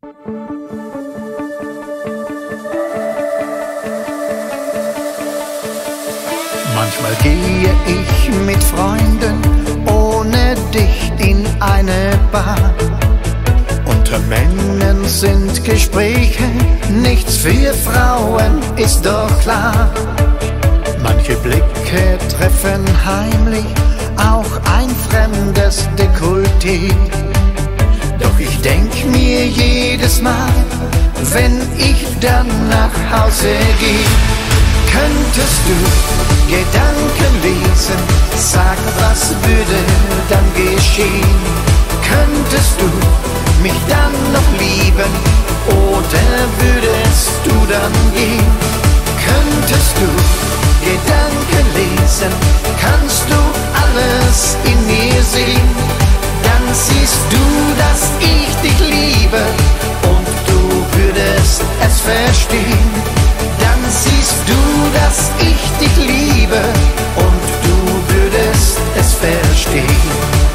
Manchmal gehe ich mit Freunden ohne dich in eine Bar. Unter Männern sind Gespräche nichts für Frauen, ist doch klar. Manche Blicke treffen heimlich auch ein fremdes Dekolleté. Doch ich denk mir jedes Mal, wenn ich dann nach Hause gehe, könntest du Gedanken lesen, sag, was würde dann geschehen? Könntest du mich dann noch lieben oder würdest du dann gehen? Könntest du Gedanken lesen, kannst du alles in mir sehen? Dann siehst du, dass ich dich liebe und du würdest es verstehen. Dann siehst du, dass ich dich liebe und du würdest es verstehen.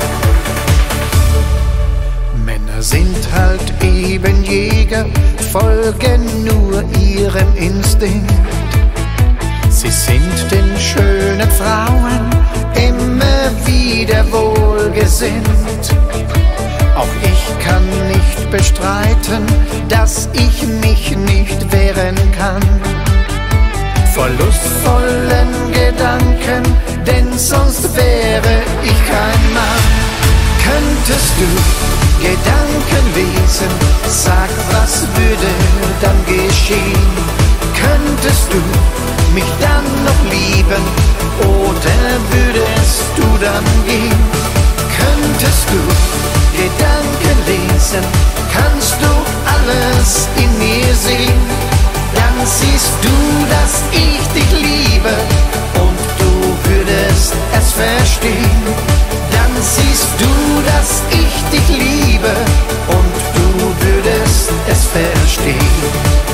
Männer sind halt eben Jäger, folgen nur ihrem Instinkt. Sie sind den schönen Frauen immer wieder wohlgesinnt. Auch ich kann nicht bestreiten, dass ich mich nicht wehren kann vor lustvollen Gedanken, denn sonst wäre ich kein Mann. Könntest du Gedanken lesen, sag, was würde dann geschehen? Könntest du mich dann noch lieben oder würdest du dann gehen? Könntest du Gedanken lesen, kannst du alles in mir sehen? Dann siehst du, dass ich dich liebe und du würdest es verstehen. Dann siehst du, dass ich dich liebe und du würdest es verstehen.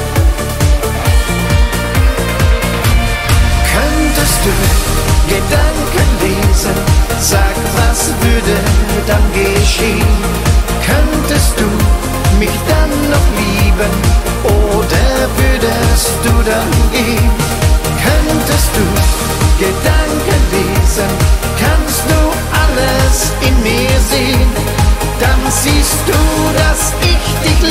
Könntest du Gedanken lesen, sag, was würde dann geschehen? Könntest du mich dann noch lieben oder würdest du dann gehen? Könntest du Gedanken lesen, kannst du alles in mir sehen? Dann siehst du, dass ich dich